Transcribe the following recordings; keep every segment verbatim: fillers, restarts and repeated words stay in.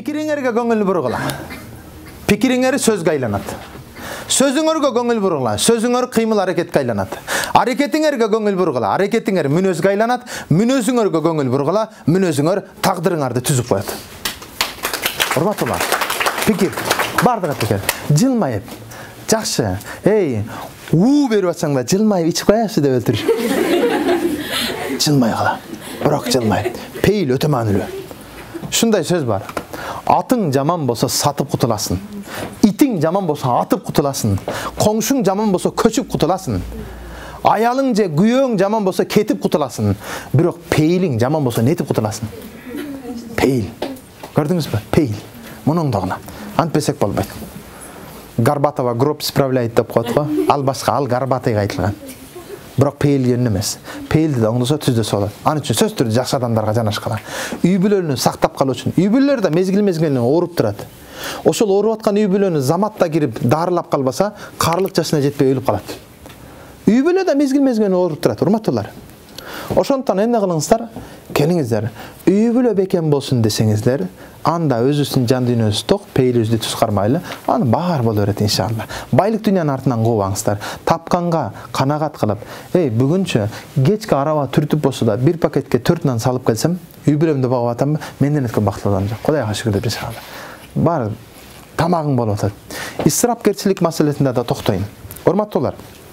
Пикириңерге көңіл бұрғыла. Пикириңері сөзге айланады. Сөзіңерге көңіл бұрғыла. Сөзіңер қимыл әрекетке айланады. Әрекетіңерге көңіл бұрғыла. Әрекетіңер мүнөзге айланады. Мүнөзіңерге көңіл бұрғыла. Мүнөзіңер тағдырыңарды түзіп қояды. Урматтуулар, пикир, бардығы пикир. Жылмайып, жақшы, ей, уу беріп атсаң да жылмайып içip қоясы деп өлтір. Жылмай қала. Бірақ жылмайып. Пейіл өте мәнілі. Шындай сөз бар. Атың жаман болса сатып құтыласың. Итің жаман болса атып құтыласың. Қоңшың жаман болса көшіп құтыласың. Аялың же күйеуің жаман болса кетіп құтыласың. Бірақ пейілің жаман болса нетіп құтыласың. Пейіл. Көрдіңіз бе? Пейіл. Мұның дағына. Антпесек болмайды. Горбатова гроб справляет деп қойды ғой. Ал басқа, ал Горбатыйға айтылған. Бірақ пейіл керін емес. Пейілді де оңдыса түзде солады. Аны үшін сөз түрді жақсы адамдарға жанаш қала. Үй бүлөліні сақтап қалу үшін. Үй бүлелер де мезгіл-мезгілінен орып тұрады. Осыл орып атқан үй бүлені заматта кіріп дарылап қалбаса, қарлық жасына жетпей өліп қалады. Үй бүле де мезгіл-мезгілінен орып тұрады. Урматтуулар. Ошондон эмне кылыңыздар? Келиңиздер. Үй бүлө бекен болсун десеңиздер, анда өзүсүн жан дүйнөсү ток, пейилибизди түз кармайлы, аны баар боло берет иншалла. Байлык дүйнөнүн артынан кубаңыздар. Тапканга канагат кылып, эй, бүгүнчө кечки араба түртүп болсо да бир пакетке төрт нан салып келсем, үй бүлөмдү багып атам, менден өткөн бактылуу адам жок. Кудайга шүгүр деп иншалла. Бар тамагың болуп атат. Исрапкерчилик маселесинде да токтойм. Урматтуулар.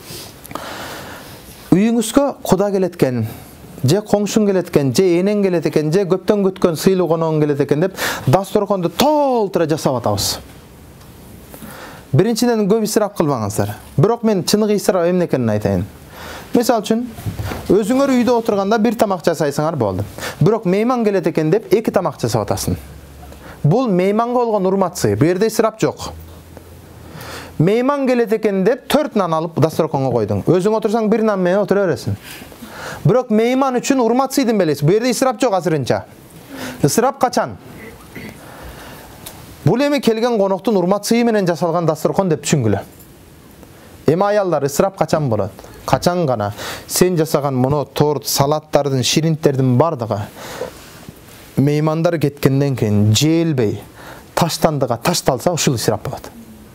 Үйүңүзгө куда келеткен, же коңшуң келеткен, же энең келет экен, же көптөн күткөн сыйлуу конооң келет экен деп дасторконду толтура жасап атабыз. Биринчиден көп исрап кылбаңыздар. Бирок мен чыныгы исрап эмне экенин айтайын. Мисал үчүн, өзүңөр үйдө отурганда бир тамак жасайсыңар болду. Бирок мейман келет экен деп эки тамак жасап атасың. Бул мейманга болгон урмат сый. Бу жерде исрап жок. Мейман келет экен деп төрт нан алып дасторконго койдуң. Өзүң отурсаң бир нан менен отура бересиң. Бирок мейман үчүн урмат сыйдын белесиз. Бу жерде исрап жок азырынча. Исрап качан? Бул эми келген коноктун урмат сыйы менен жасалган дасторкон деп түшүнгүлө. Эми аялдар исрап качан болот? Качан гана сен жасаган моно торт, салаттардын, ширинттердин бардыгы меймандар кеткенден кийин жеелбей таштандыга ташталса, ушул исрап болот.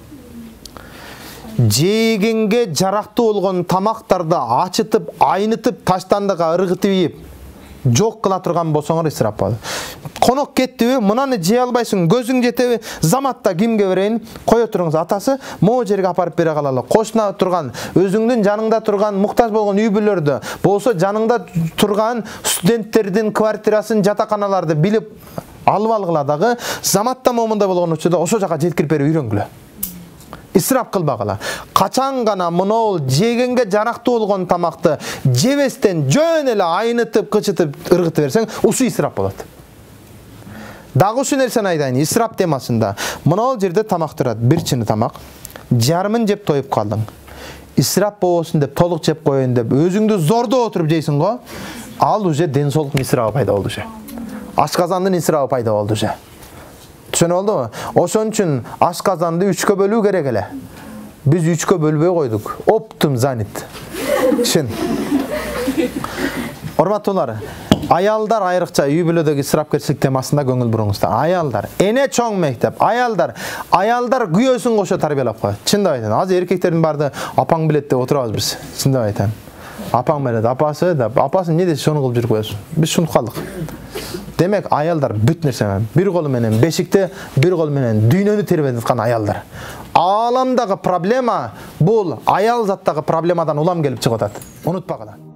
Жегенге жарактуу болгон тамактарды ачытып, айнытып, таштандыга ыргытып ийип, жок кыла турган болсоңор исрап болот. Конок кеттиби, мынаны жей албайсың, көзүң жетеби, заматта кимге берейин, кое туруңуз, атасы могу жерге апарып бере калалы. Кошуна турган, өзүңдүн жаныңда турган муктаж болгон үй бүлөлөрдү, болсо жаныңда турган студенттердин квартирасын, жатаканаларды билип алып алгыла дагы, заматта момундай болгон учурда ошо жака жеткирип берип үйрөнгүлө. Исрап кылбагыла. Качан гана мынол жегенге жарактуу болгон тамакты жебестен жөн эле айнытып, кычытып, ыргытып берсең, ушу исрап болот. Дагы ушу нерсени айтайын, исрап темасында. Мынол жерде тамак турат, бир чыны тамак. Жарымын жеп тоюп калдың. Исрап болбосун деп, толук жеп коеюн деп, өзүңдү зордо отуруп жейсиң го, ал уже ден соолуктун исрабы пайда болду уже. Ашказандын исрабы пайда болду уже. Түшүнүп алдыбы? Ошон үчүн ашказанды үчкө бөлүү керек эле. Биз үчкө бөлбөй койдук. Оптум занят. Чын. Урматтуулар, аялдар айрыкча үй бүлөдөгү исрапкерчилик темасында көңүл буруңуздар. Аялдар, эне чоң мектеп, аялдар, аялдар күйөөсүн кошо тарбиялап коет. Чындап айтам. Азыр эркектердин барды апаң билет деп отурабыз биз. Чындап айтам. Апаң билет, апасы деп, апасы эмне десе шуну кылып жүрүп коесуң. Биз шунтуп калдык. Демек аялдар бүт нерсе менен, бир колу менен бешикте, бир колу менен дүйнөнү тербетип аткан аялдар. Ааламдагы проблема бул аял заттагы проблемадан улам келип чыгып атат. Унутпагыла.